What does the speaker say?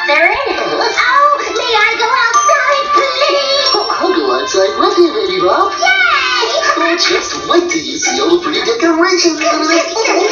they're in. Oh, may I go outside, please? Oh, I'll go outside with you, Baby Bob. Yay! Oh, just wait till you see all the pretty decorations.